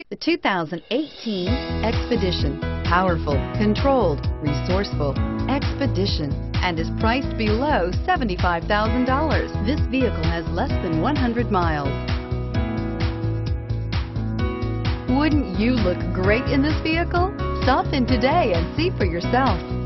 The 2018 Expedition. Powerful, controlled, resourceful. Expedition, and is priced below $75,000. This vehicle has less than 100 miles. Wouldn't you look great in this vehicle? Stop in today and see for yourself.